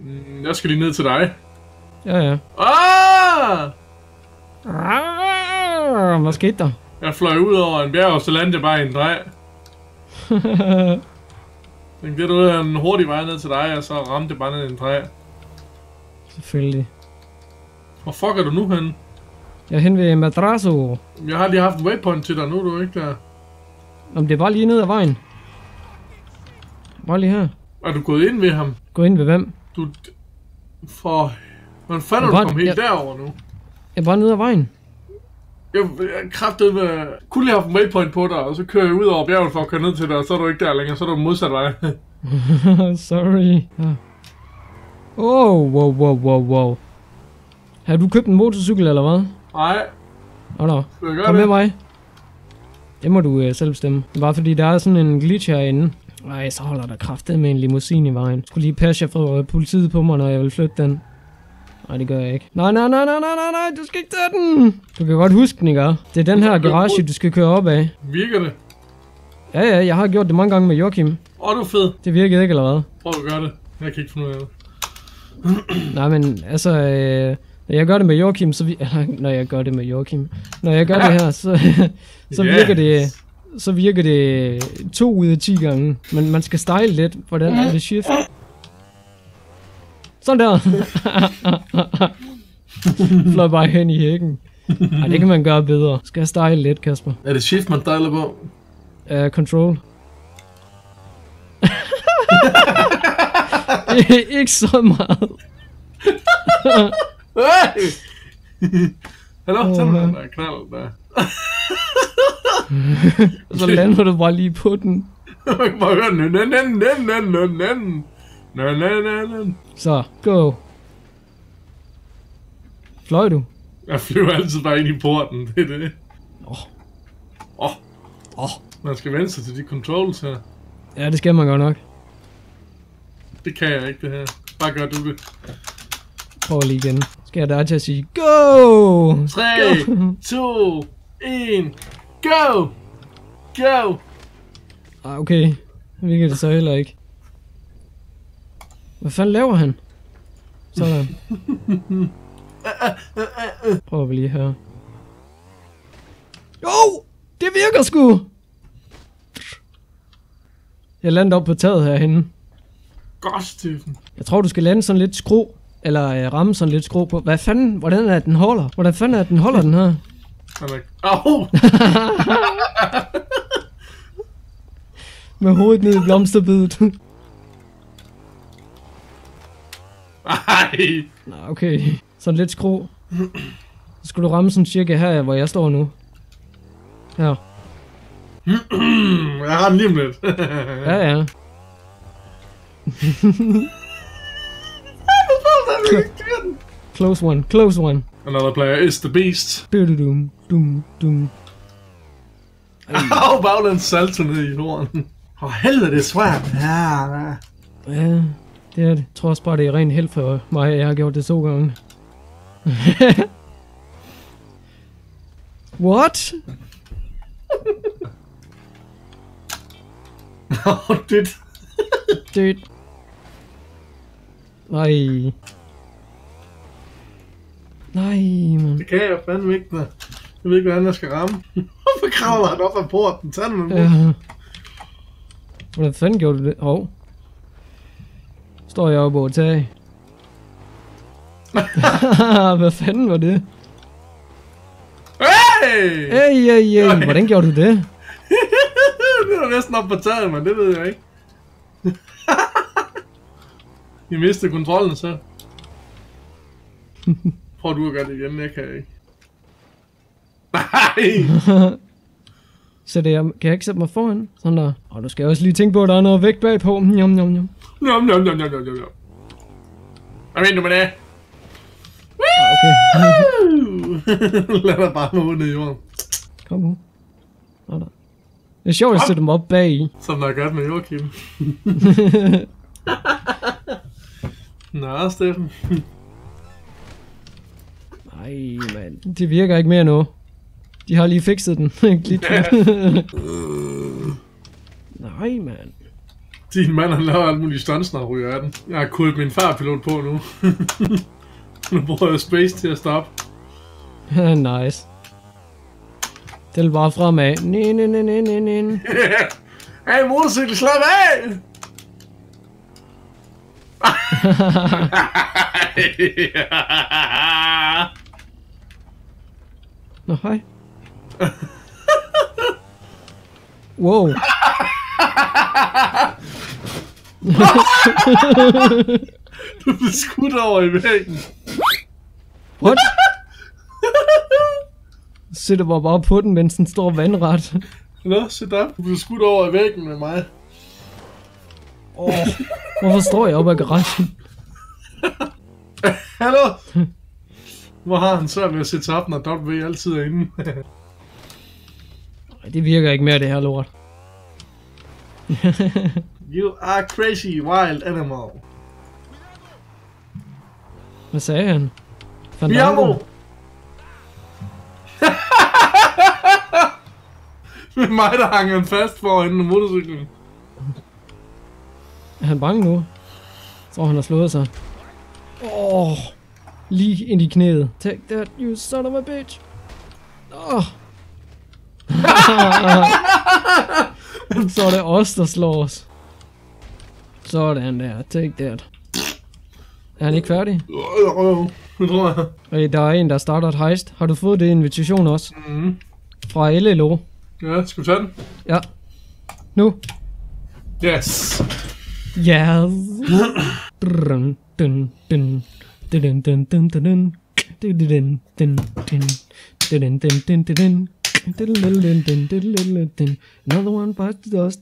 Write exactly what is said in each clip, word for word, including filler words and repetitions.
Mm, jeg skal lige ned til dig. Ja, ja. Ah! Ah, hvad skete der? Jeg fløj ud over en bjerg, og så landede jeg bare i en drej. Den gik ud af en hurtig vej ned til dig, og så ramte det bare ned i en træ. Selvfølgelig. Hvor fuck er du nu henne? Jeg er hen ved Madrazo. Jeg har lige haft en waypoint til dig, nu er du ikke der. Om det er bare lige ned ad vejen. Bare lige her. Er du gået ind ved ham? Gå ind ved hvem? Du... For... Hvordan fanden er du kommet helt jeg... derover nu? Jeg er bare ned ad vejen. Jeg, jeg kraftede med... Kunne lige have en waypoint på dig, og så kører jeg ud over bjerget for at køre ned til dig, og så er du ikke der længere, så er du modsat vej. Sorry. Ja. Oh, wow, wow, wow, wow. Har du købt en motorcykel, eller hvad? Nej. Åh, oh, Kom det? Med mig. Det må du uh, selv bestemme. Bare fordi der er sådan en glitch herinde. Ej, så holder der kraftet med en limousine i vejen. Skulle lige passe jer for politiet på mig, når jeg vil flytte den. Nej, det gør jeg ikke. Nej, nej, nej, nej, nej, nej, nej, du skal ikke tage den. Du kan godt huske den, ikke? Det er den her garage, du skal køre op af. Virker det? Ja, ja, jeg har gjort det mange gange med Joachim. Åh, oh, du er fed. Det virkede ikke, eller hvad? Prøv at gøre det. Jeg kan ikke finde ud af det. Nej, men altså, øh, når jeg gør det med Joachim, så vi, eller, når jeg gør det med Joachim, når jeg gør det her, så, så yes. virker det, så virker det to ud af ti gange. Men man skal style lidt, hvordan er det shift. Sådan der. Fløj bare hen i hækken. Ej, det kan man gøre bedre. Skal jeg style lidt, Kasper? Er det shift, man styler på? Uh, control. Ikke så meget. Hey! Hallo, tag den der knald der. Så lander du bare lige på den. Så, go. Fløj du? Jeg flyver altid bare ind i porten, det er det. Åh. Åh. Åh. Man skal vende sig til de controls her. Ja, det skal man godt nok. Det kan jeg ikke, det her. Bare gør du det. Prøv lige igen. Skal jeg der til at sige go? tre, to, et, go! Go! Ah, okay. Det virker det så heller ikke. Hvad fanden laver han? Sådan. Prøv lige her. Jo! Det virker sgu! Jeg lander op på taget herhenne. Godt, Steffen. Jeg tror, du skal lande sådan lidt skru. Eller øh, ramme sådan lidt skru på. Hvad fanden? Hvordan er den holder? Hvordan fanden er den holder den her? Au! Med hovedet ned i blomsterbedet. Ej! Nå, okay. Sådan lidt skru. Så skulle du ramme sådan cirka her, hvor jeg står nu. Her. Jeg har den lige om lidt. Ja, ja. Close one, close one. Another player is the beast. Dum, dum, dum. Au, baglæns salto ned i jorden. Åh, helvede, det er svært. Ja, ja. Ja, det er det. Jeg tror også bare, det er rent held for mig, at jeg har gjort det to gange. What? Åh, oh, det. Det. Nej. Nej, man. Det kan jeg fandme ikke, da. Jeg ved ikke, hvordan jeg skal ramme. Hvorfor kravler han op ad porten? Tag den med. Ja. Hvordan fanden gjorde du det? Hov. Oh. Står jeg oppe over tag. Hvad fanden var det? Hey! Hey, hey, hey. Hvordan gjorde du det? Det var næsten op på taget, men det ved jeg ikke. Jeg mistede kontrollen så. Prøv du at gøre det igen, jeg kan ikke. Nej! Så det er, kan jeg ikke sætte mig foran? Sådan der. Og du skal også lige tænke på, at der er noget vægt bagpå. Njom, njom, njom. Njom, njom, njom, njom, njom, njom. Hvad mener du med det? Ah, okay. Lad dig bare nå ned i jorden. Kom nu. Nå der. Det er sjovt at sætte dem op bag. Som der er godt med Joachim. Nå, Steffen. Nej, mand. Det virker ikke mere nu. De har lige fikset den. Nej, mand. Din mand, han laver alt muligt stunts, når han ryger af den. Jeg har kodet min farpilot på nu. Nu bruger jeg space til at stoppe. Nice. Det er bare fremad. Næ, næ, næ, næ, næ, næ. Hey, motorcykel, slap af! Nå, hej. Wow. Du blev skudt over i væggen. What? Sætter mig bare på den, mens den står vandret. Nå, se der. Du blev skudt over i væggen med mig. Oh, hvorfor står jeg oppe ad garagen? Hallo? Hvor har han svært ved at sætte sig op, når W altid er inde? Det virker ikke mere, det her lort. You are crazy wild animal. Hvad sagde han? Biamo! Det er mig, der hang han fast for inden af motorcyklen. Er han bange nu? Jeg tror, han har slået sig. Åh, oh, lige ind i knæet. Take that, you son of a bitch. Åh. Oh. Så er det os, der slår os. Sådan der, take that. Er han ikke færdig? Det tror jeg. Okay, der er en, der starter et heist. Har du fået det invitation også? Mm. Fra L L O. Ja, skal vi tage den? Ja. Nu. Yes. Yes. Dun, dun, dun. Dun, dun, dun, dun, dun. Dun, dun, dun, dun. Dun, dun, dun, dun. Another one bites the dust.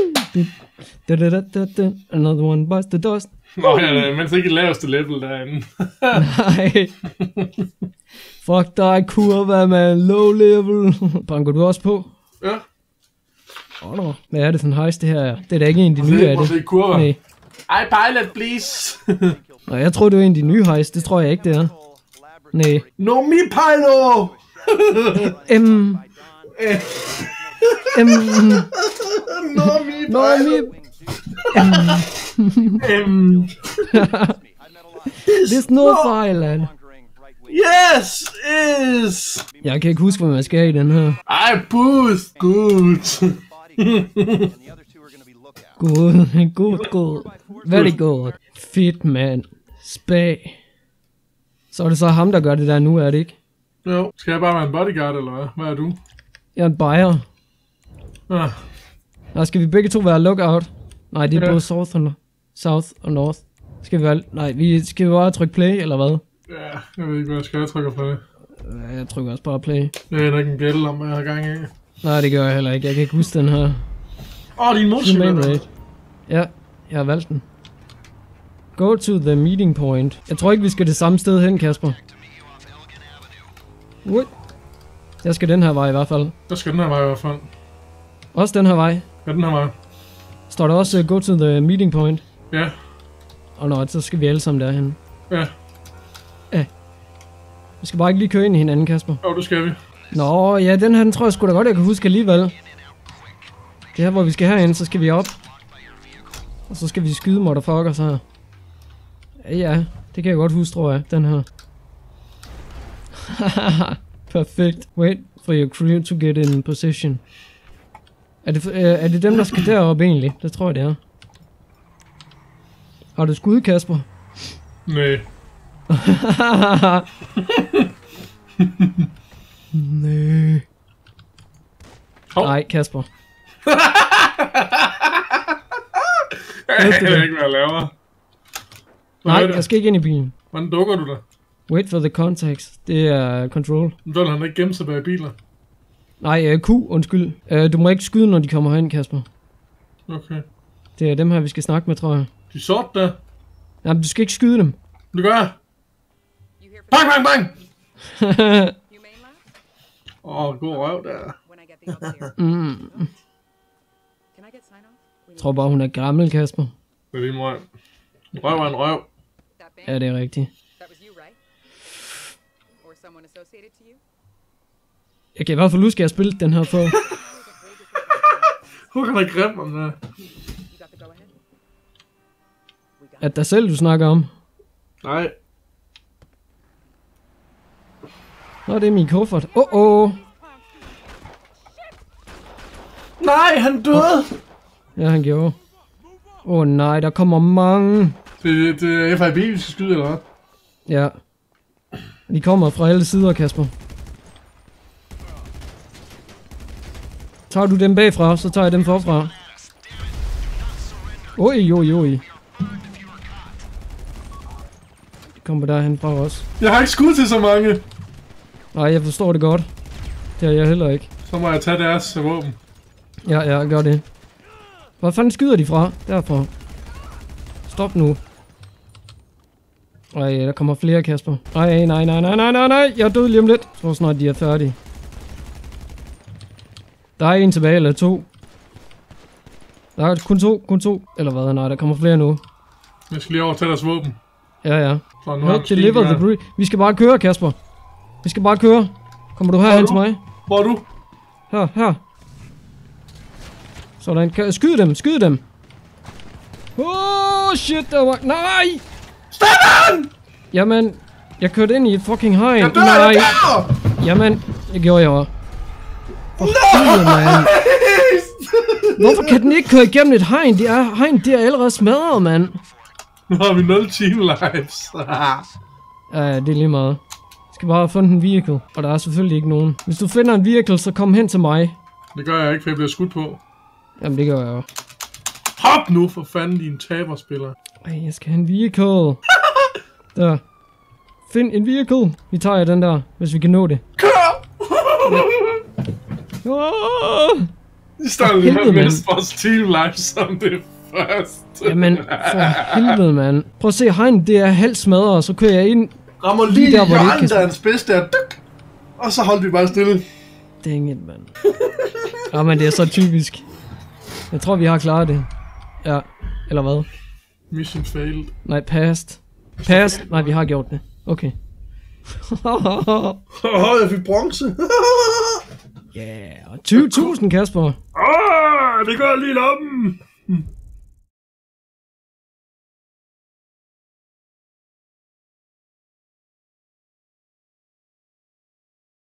Another one bites the dust. Nå, ja, men så ikke laveste level derinde. Nej. Fuck dig, kurva, man. Low level. Banker du også på? Ja. Åh, oh, hvad er det for en heist, det her? Det er da ikke en af de nye af det. Se kurva. Nej. I pilot, please. Nå, jeg tror, det er en af de nye heist. Det tror jeg ikke, det er. Nej. No me pilot. M. M. No me Nå, pilot. M. There's no Thailand. Yes, is. Jeg kan ikke huske, hvad man skal i den her. I boost. Good. Good, good, good. Very good. Fedt, man. Spag. Så er det så ham, der gør det der nu, er det ikke? Jo. Skal jeg bare være en bodyguard, eller hvad? Hvad er du? Jeg er en buyer. Ah. Nej, skal vi begge to være lookout? Nej, det er Ja. både South og, South og North. Skal vi være... Nej, vi skal vi bare trykke play, eller hvad? Ja, jeg ved ikke, hvad jeg skal. Jeg trykker på det. Jeg trykker også bare play. Det er nok en gæld om, hvad jeg har gang i. Nej, det gør jeg heller ikke. Jeg kan ikke huske den her. Åh, oh, din motorcykel. Human rate. Ja, jeg har valgt den. Go to the meeting point. Jeg tror ikke, vi skal det samme sted hen, Kasper. What? Jeg skal den her vej i hvert fald. Der skal den her vej i hvert fald. Også den her vej. Ja, den her vej. Står der også uh, go to the meeting point? Ja. Og nå, så skal vi alle sammen derhen. Ja. Ja. Vi skal bare ikke lige køre ind i hinanden, Kasper. Jo, det skal vi. Nå, ja, den her, den tror jeg sgu da godt, jeg kan huske alligevel. Det her, hvor vi skal herind, så skal vi op. Og så skal vi skyde motherfuckers her. Ja, ja, det kan jeg godt huske, tror jeg, den her. Perfekt. Wait for your crew to get in position. Er det, øh, er det dem, der skal derop egentlig? Det tror jeg, det er. Har du skud, Kasper? Nej. Nej. Hov. Nej, Kasper. Jeg ved ikke, hvad jeg laver. Hvad Nej, er det? jeg skal ikke ind i bilen. Hvordan dukker du der? Wait for the contacts. Det er control. Så vil han ikke gemme sig bag biler. Nej, uh, Q, undskyld. Uh, du må ikke skyde, når de kommer herind, Kasper. Okay. Det er dem her, vi skal snakke med, tror jeg. De er sort der. Nej, men du skal ikke skyde dem. Det gør jeg. Bang, bang, bang! Åh, oh, god røv der. Mm. Jeg tror bare, hun er gammel, Kasper. Det er lige meget. En røv er en røv. Ja, det er rigtigt. Jeg kan i hvert fald huske, at jeg har spillet den her før. Hvor kan der grimme om det? at dig selv, du snakker om? Nej. Nå, det er min kuffert. Åh, oh, åh. Oh. Nej, han døde! Ja, han gjorde. Åh oh, nej, der kommer mange. Det, det er F I B, vi skal skyde, eller hvad? Ja. De kommer fra alle sider, Kasper. Tager du dem bagfra, så tager jeg dem forfra. Oj, oj, oj. De kommer derhen fra os. Jeg har ikke skud til så mange. Nej, jeg forstår det godt. Det har jeg heller ikke. Så må jeg tage deres våben. Ja, ja, gør det. Hvor fanden skyder de fra? Derfra. Stop nu. Ej, der kommer flere, Kasper. Ej, nej, nej, nej, nej, nej, nej. Jeg er død lige om lidt. Jeg tror snart, de er færdige. Der er en tilbage, eller to. Der er kun to, kun to. Eller hvad? Nej, der kommer flere nu. Jeg skal lige over til deres våben. Ja, ja. Så nu Help deliver the brief. Vi skal bare køre, Kasper. Vi skal bare køre. Kommer du herhen til mig? Hvor er du? Her, her. Sådan. Kan skyd dem, skyd dem. Oh shit, der var... Nej! Stefan! Jamen, jeg kørte ind i et fucking hegn. Jeg dør, Nej. jeg dør! Jamen, det gjorde jeg også. For helvede, mand. Hvorfor kan den ikke køre igennem et hegn? Det er, hegn, det er allerede smadret, mand. Nu har vi nul team lives. Ja, det er lige meget. Jeg skal bare have fundet en vehicle, og der er selvfølgelig ikke nogen. Hvis du finder en vehicle, så kom hen til mig. Det gør jeg ikke, for jeg bliver skudt på. Jamen, det gør jeg jo. Hop nu, for fanden, din taberspiller. Ej, jeg skal have en vehicle. Der. Find en vehicle. Vi tager den der, hvis vi kan nå det. Kør! Oh! I stedet lige med mindst vores team live som det første. Jamen, for helvede, mand. Prøv at se, hegn, det er halvt smadret, og så kører jeg ind. Rammer lige, lige der, hvor hjørnet, det der er en spids der. Dyk! Og så holdt vi bare stille. Dang it, mand. Jamen, det er så typisk. Jeg tror, vi har klaret det. Ja, eller hvad? Mission failed. Nej, past. Past? Nej, vi har gjort det. Okay. Åh, jeg fik bronze. Ja, yeah, tyve tusind, Kasper. Åh, det går lige lommen.